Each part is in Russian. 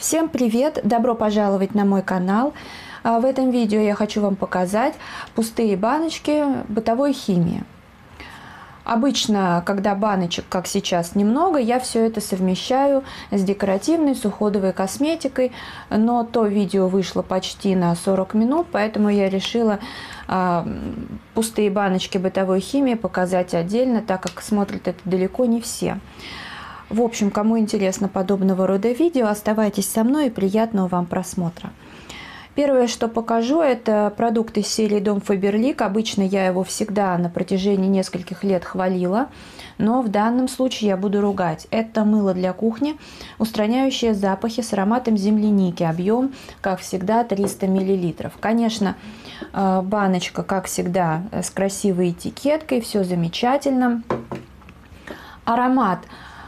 Всем привет! Добро пожаловать на мой канал. В этом видео я хочу вам показать пустые баночки бытовой химии. Обычно, когда баночек, как сейчас, немного, я все это совмещаю с декоративной, с уходовой косметикой. Но то видео вышло почти на 40 минут, поэтому я решила пустые баночки бытовой химии показать отдельно, так как смотрят это далеко не все. В общем, кому интересно подобного рода видео, оставайтесь со мной и приятного вам просмотра. Первое, что покажу, это продукт из серии Дом Фаберлик. Обычно я его всегда на протяжении нескольких лет хвалила, но в данном случае я буду ругать. Это мыло для кухни, устраняющее запахи с ароматом земляники. Объем, как всегда, 300 мл. Конечно, баночка, как всегда, с красивой этикеткой, все замечательно. Аромат.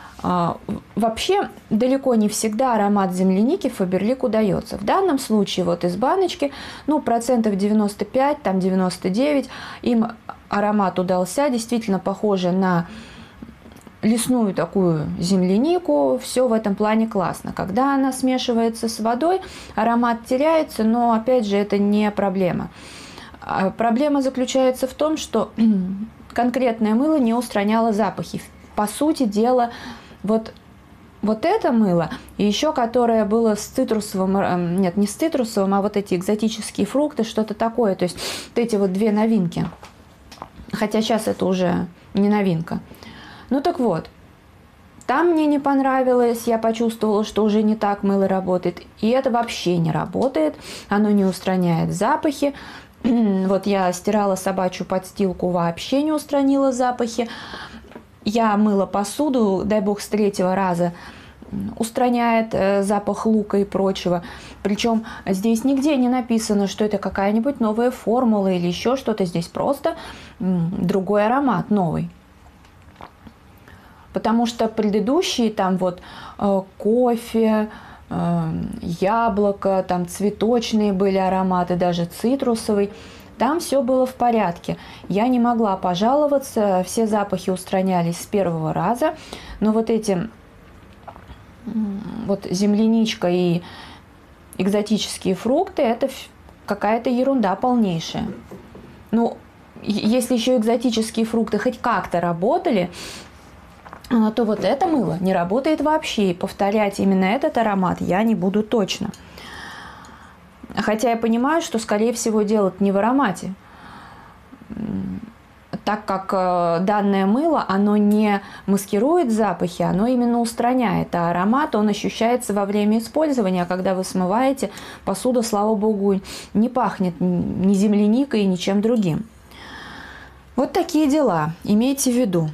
Вообще, далеко не всегда аромат земляники Фаберлик удается. В данном случае вот из баночки, процентов 95, там 99, им аромат удался. Действительно похоже на лесную такую землянику. Все в этом плане классно. Когда она смешивается с водой, аромат теряется, но опять же это не проблема. Проблема заключается в том, что конкретное мыло не устраняло запахи. По сути дела, вот это мыло, и еще которое было с цитрусовым, нет, не с цитрусовым, а вот эти экзотические фрукты, что-то такое. То есть вот эти вот две новинки. Хотя сейчас это уже не новинка. Так вот, там мне не понравилось, я почувствовала, что уже не так мыло работает. И это вообще не работает, оно не устраняет запахи. Вот я стирала собачью подстилку, вообще не устранила запахи. Я мыла посуду, дай бог, с 3-го раза устраняет запах лука и прочего. Причем здесь нигде не написано, что это какая-нибудь новая формула или еще что-то. Здесь просто другой аромат, новый. Потому что предыдущие там вот кофе, яблоко, там цветочные были ароматы, даже цитрусовый. Там все было в порядке. Я не могла пожаловаться, все запахи устранялись с 1-го раза. Но вот эти вот земляничка и экзотические фрукты, это какая-то ерунда полнейшая. Если еще экзотические фрукты хоть как-то работали, то вот это мыло не работает вообще. И повторять именно этот аромат я не буду точно. Хотя я понимаю, что, скорее всего, дело не в аромате, так как данное мыло, оно не маскирует запахи, оно именно устраняет, а аромат, он ощущается во время использования, а когда вы смываете, посуда, слава богу, не пахнет ни земляникой, ни чем другим. Вот такие дела, имейте в виду.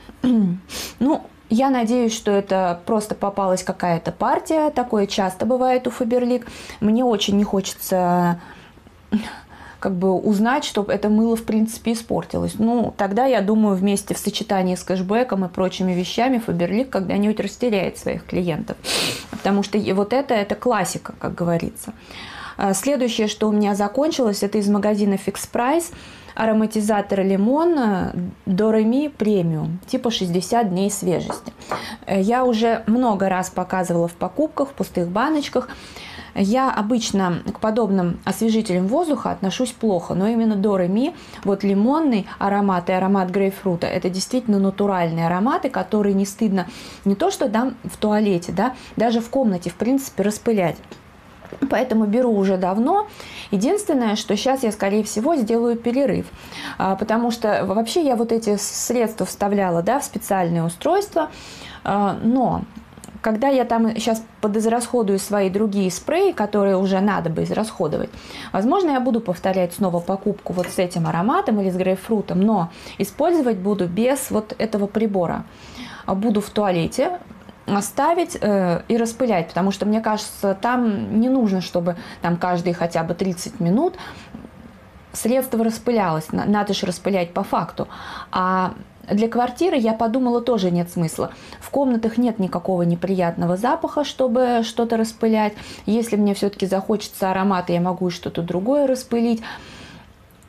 Я надеюсь, что это просто попалась какая-то партия. Такое часто бывает у Фаберлик. Мне очень не хочется узнать, что это мыло в принципе испортилось. Тогда, я думаю, вместе в сочетании с кэшбэком и прочими вещами Фаберлик когда-нибудь растеряет своих клиентов. Потому что вот это классика, как говорится. Следующее, что у меня закончилось, это из магазина Fix Price. Ароматизатор лимон Дореми премиум, типа 60 дней свежести. Я уже много раз показывала в покупках, в пустых баночках. Я обычно к подобным освежителям воздуха отношусь плохо, но именно Дореми, вот лимонный аромат и аромат грейпфрута, это действительно натуральные ароматы, которые не стыдно не то что там в туалете, даже в комнате, в принципе, распылять. Поэтому беру уже давно. Единственное, что сейчас я, скорее всего, сделаю перерыв. Потому что вообще я вот эти средства вставляла в специальные устройства. Но когда я там сейчас подизрасходую свои другие спреи, которые уже надо бы израсходовать, возможно, я буду повторять снова покупку вот с этим ароматом или с грейпфрутом, но использовать буду без вот этого прибора. Буду в туалете оставить и распылять, потому что, мне кажется, там не нужно, чтобы там каждые хотя бы 30 минут средство распылялось. Надо же распылять по факту. А для квартиры, я подумала, тоже нет смысла. В комнатах нет никакого неприятного запаха, чтобы что-то распылять. Если мне все-таки захочется аромата, я могу что-то другое распылить.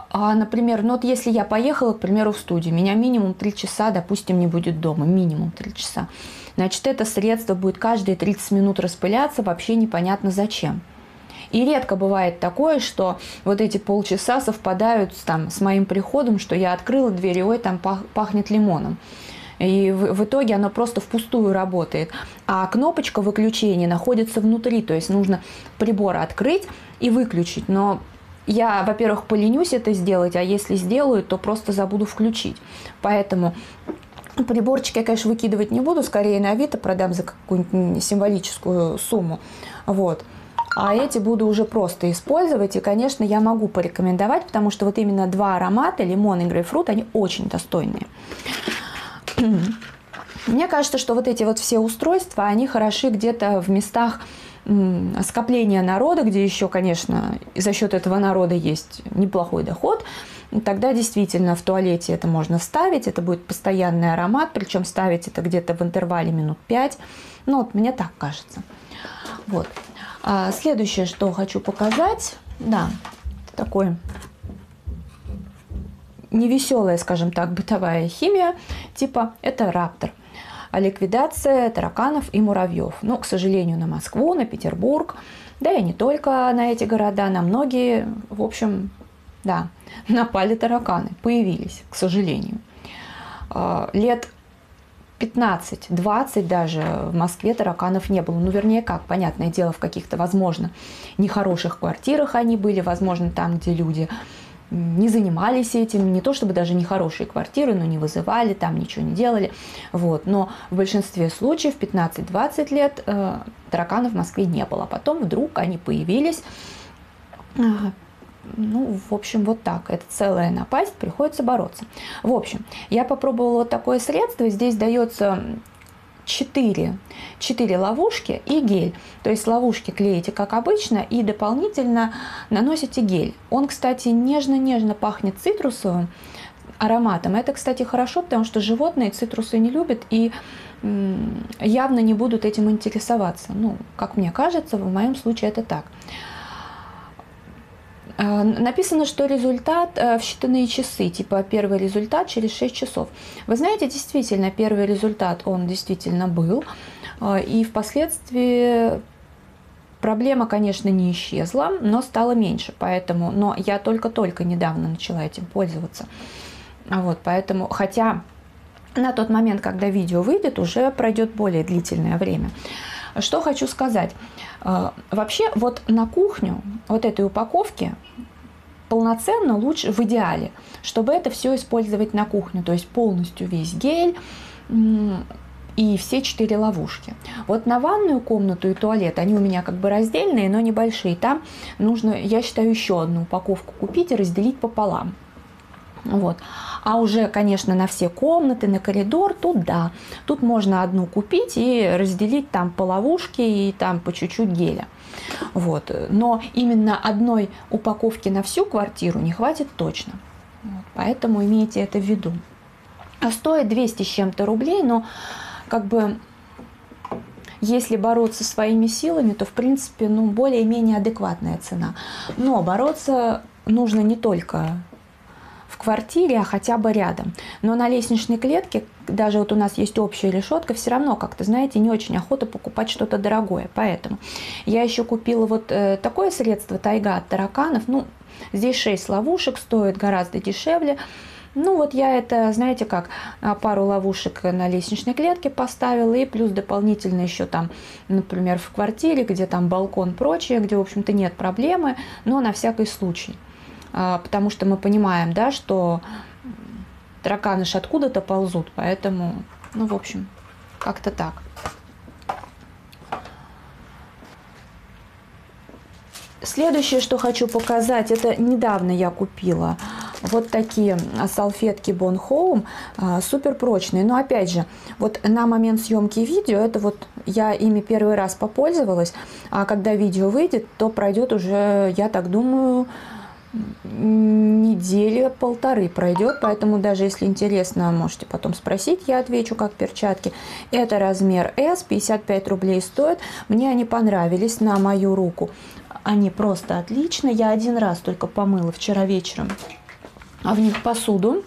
Например, ну вот если я поехала, к примеру, в студию, меня минимум 3 часа, допустим, не будет дома, минимум 3 часа. Значит, это средство будет каждые 30 минут распыляться, вообще непонятно зачем. И редко бывает такое, что вот эти полчаса совпадают с моим приходом, что я открыла дверь, и ой, там пахнет лимоном. И в итоге оно просто впустую работает. А кнопочка выключения находится внутри, то есть нужно прибор открыть и выключить. Но я, во-первых, поленюсь это сделать, а если сделаю, то просто забуду включить. Поэтому приборчики я, конечно, выкидывать не буду, скорее на Авито продам за какую-нибудь символическую сумму. Вот. А эти буду уже просто использовать. И, конечно, я могу порекомендовать, потому что вот именно два аромата, лимон и грейпфрут, они очень достойные. Мне кажется, что вот эти вот все устройства, они хороши где-то в местах скопления народа, где еще, конечно, за счет этого народа есть неплохой доход. Тогда действительно в туалете это можно ставить, это будет постоянный аромат, причем ставить это где-то в интервале минут 5. Ну вот мне так кажется. Вот. Следующее, что хочу показать, да, такой невеселая, скажем так, бытовая химия, типа это Раптор. Ликвидация тараканов и муравьев. Но, к сожалению, на Москву, на Петербург, да и не только на эти города, на многие, в общем, да, напали тараканы, появились, к сожалению. Лет 15-20 даже в Москве тараканов не было. Ну, вернее, как, понятное дело, в каких-то, возможно, нехороших квартирах они были, возможно, там, где люди не занимались этим, не то чтобы даже нехорошие квартиры, но не вызывали, там ничего не делали. Вот. Но в большинстве случаев 15-20 лет тараканов в Москве не было. Потом вдруг они появились. Ну, в общем, вот так. Это целая напасть, приходится бороться. В общем, я попробовала вот такое средство. Здесь дается 4 ловушки и гель. То есть ловушки клеите, как обычно, и дополнительно наносите гель. Он, кстати, нежно-нежно пахнет цитрусовым ароматом. Это, кстати, хорошо, потому что животные цитрусы не любят и явно не будут этим интересоваться. Ну, как мне кажется, в моем случае это так. Написано, что результат в считанные часы, типа первый результат через 6 часов. Вы знаете, действительно, первый результат, он действительно был, и впоследствии проблема, конечно, не исчезла, но стала меньше, поэтому, но я только-только недавно начала этим пользоваться, вот, поэтому, хотя на тот момент, когда видео выйдет, уже пройдет более длительное время. Что хочу сказать. Вообще, вот на кухню вот этой упаковки полноценно лучше, в идеале, чтобы это все использовать на кухню, то есть полностью весь гель и все 4 ловушки. Вот на ванную комнату и туалет, они у меня как бы раздельные, но небольшие. Там нужно, я считаю, еще одну упаковку купить и разделить пополам. Вот. А уже, конечно, на все комнаты, на коридор, тут да. Тут можно одну купить и разделить там по ловушке и там по чуть-чуть геля. Вот. Но именно одной упаковки на всю квартиру не хватит точно. Вот. Поэтому имейте это в виду. Стоит 200 с чем-то рублей, но как бы если бороться своими силами, то в принципе ну, более-менее адекватная цена. Но бороться нужно не только в квартире, а хотя бы рядом. Но на лестничной клетке, даже вот у нас есть общая решетка, все равно как-то, знаете, не очень охота покупать что-то дорогое. Поэтому я еще купила вот такое средство Тайга от тараканов. Ну, здесь 6 ловушек, стоит гораздо дешевле. Ну, вот я это, знаете как, пару ловушек на лестничной клетке поставила, и плюс дополнительно еще там, например, в квартире, где там балкон, прочее, где, в общем-то, нет проблемы, но на всякий случай. Потому что мы понимаем, да, что тараканы ж откуда-то ползут, поэтому, ну, в общем, как-то так. Следующее, что хочу показать, это недавно я купила вот такие салфетки Bon Home, супер прочные. Но опять же, вот на момент съемки видео, это вот я ими первый раз попользовалась, а когда видео выйдет, то пройдет уже, я так думаю, недели полторы пройдет, поэтому даже если интересно, можете потом спросить, я отвечу как перчатки. Это размер S, 55 рублей стоит. Мне они понравились на мою руку. Они просто отлично. Я один раз только помыла вчера вечером в них посуду.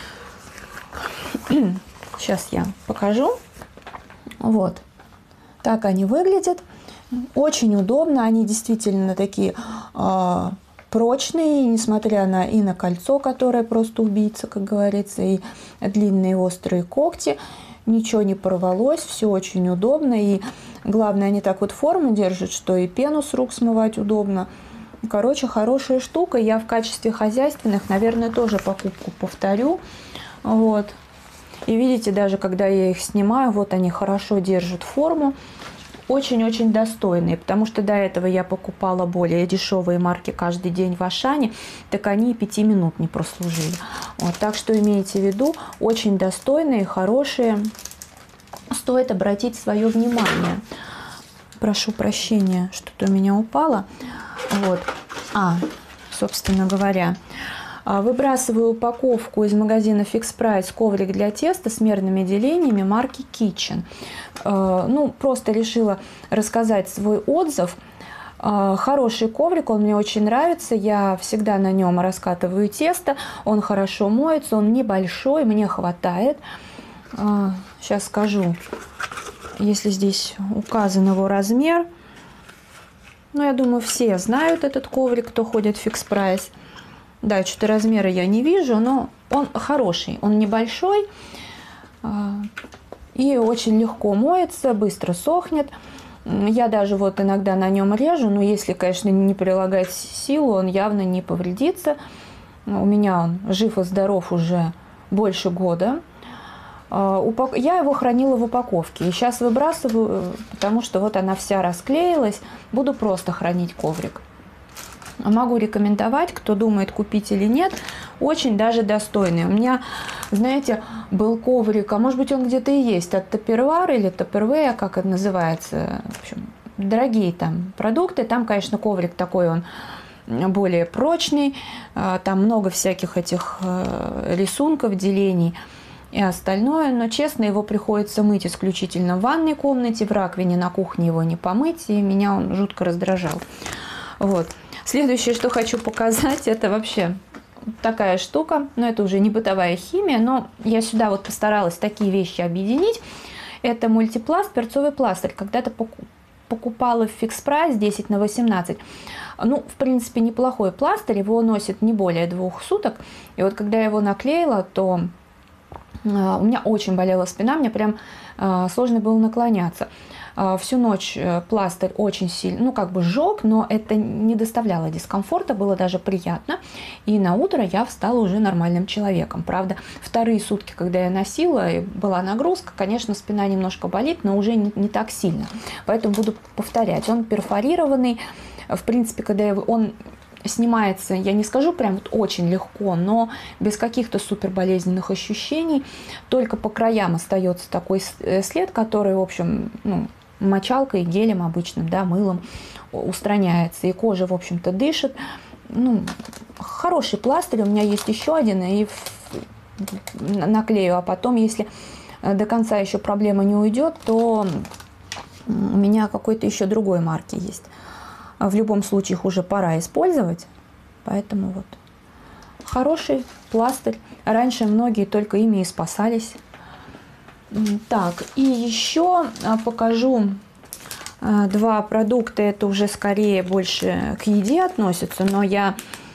Сейчас я покажу. Вот. Так они выглядят. Очень удобно. Они действительно такие прочные, несмотря на кольцо, которое просто убийца, как говорится, и длинные острые когти. Ничего не порвалось, все очень удобно. И главное, они так вот форму держат, что и пену с рук смывать удобно. Короче, хорошая штука. Я в качестве хозяйственных, наверное, тоже покупку повторю. Вот. И видите, даже когда я их снимаю, вот они хорошо держат форму. Очень-очень достойные, потому что до этого я покупала более дешевые марки каждый день в Ашане, так они и 5 минут не прослужили. Вот, так что имейте в виду, очень достойные, хорошие. Стоит обратить свое внимание. Прошу прощения, что-то у меня упало. Вот. Собственно говоря, выбрасываю упаковку из магазина Fix Price коврик для теста с мерными делениями марки Kitchen. Ну, просто решила рассказать свой отзыв. Хороший коврик, он мне очень нравится. Я всегда на нем раскатываю тесто. Он хорошо моется, он небольшой, мне хватает. Сейчас скажу, если здесь указан его размер. Ну, я думаю, все знают этот коврик, кто ходит в Fix Price. Да, что-то размера я не вижу, но он хороший, он небольшой и очень легко моется, быстро сохнет. Я даже вот иногда на нем режу, но если, конечно, не прилагать силу, он явно не повредится. У меня он жив и здоров уже больше года. Я его хранила в упаковке и сейчас выбрасываю, потому что вот она вся расклеилась. Буду просто хранить коврик. Могу рекомендовать, кто думает, купить или нет, очень даже достойный. У меня, знаете, был коврик, а может быть он где-то и есть, от Tupperware или Tupperware, как это называется. В общем, дорогие там продукты. Там, конечно, коврик такой, он более прочный. Там много всяких этих рисунков, делений и остальное. Но, честно, его приходится мыть исключительно в ванной комнате, в раковине на кухне его не помыть, и меня он жутко раздражал. Вот. Следующее, что хочу показать, это вообще такая штука, но это уже не бытовая химия, но я сюда вот постаралась такие вещи объединить. Это мультипласт, перцовый пластырь. Когда-то покупала в Fix Price 10 на 18. Ну, в принципе, неплохой пластырь, его носит не более 2 суток. И вот когда я его наклеила, то у меня очень болела спина, мне прям сложно было наклоняться. Всю ночь пластырь очень сильно, ну как бы жег, но это не доставляло дискомфорта, было даже приятно. И на утро я встала уже нормальным человеком. Правда, вторые сутки, когда я носила, и была нагрузка, конечно, спина немножко болит, но уже не так сильно. Поэтому буду повторять. Он перфорированный. В принципе, когда он снимается, я не скажу прям вот очень легко, но без каких-то супер болезненных ощущений. Только по краям остается такой след, который, в общем, ну, мочалкой, гелем обычным, да, мылом устраняется. И кожа, в общем-то, дышит. Ну, хороший пластырь. У меня есть еще один, и наклею. А потом, если до конца еще проблема не уйдет, то у меня какой-то еще другой марки есть. В любом случае их уже пора использовать. Поэтому вот. Хороший пластырь. Раньше многие только ими и спасались. Так, и еще покажу 2 продукта. Это уже скорее больше к еде относятся, но я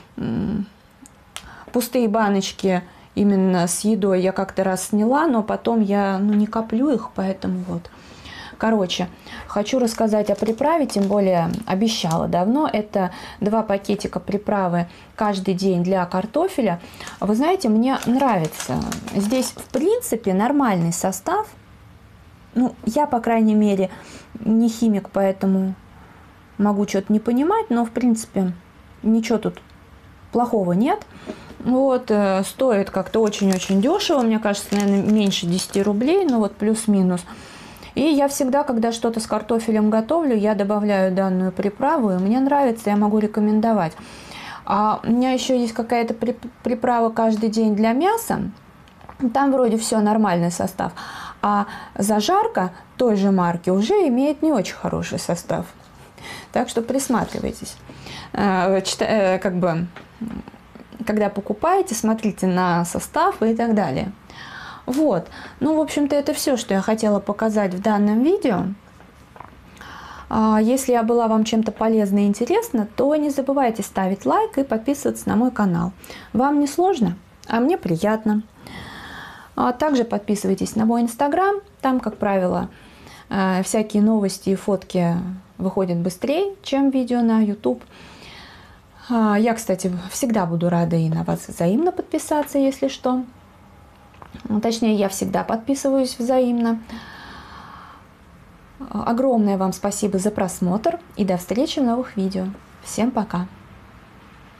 пустые баночки именно с едой я как-то раз сняла, но потом я не коплю их, поэтому вот. Короче, хочу рассказать о приправе, тем более обещала давно. Это 2 пакетика приправы каждый день для картофеля. Вы знаете, мне нравится. Здесь, в принципе, нормальный состав. Ну, я, по крайней мере, не химик, поэтому могу что-то не понимать, но, в принципе, ничего тут плохого нет. Вот, стоит как-то очень-очень дешево. Мне кажется, наверное, меньше 10 рублей, но вот плюс-минус. И я всегда, когда что-то с картофелем готовлю, я добавляю данную приправу, и мне нравится, я могу рекомендовать. А у меня еще есть какая-то приправа каждый день для мяса. Там вроде все нормальный состав. А зажарка той же марки уже имеет не очень хороший состав. Так что присматривайтесь. Как бы когда покупаете, смотрите на состав и так далее. Вот. Ну, в общем-то, это все, что я хотела показать в данном видео. Если я была вам чем-то полезна и интересна, то не забывайте ставить лайк и подписываться на мой канал. Вам не сложно, а мне приятно. Также подписывайтесь на мой инстаграм. Там, как правило, всякие новости и фотки выходят быстрее, чем видео на YouTube. Я, кстати, всегда буду рада и на вас взаимно подписаться, если что. Точнее, я всегда подписываюсь взаимно. Огромное вам спасибо за просмотр и до встречи в новых видео. Всем пока!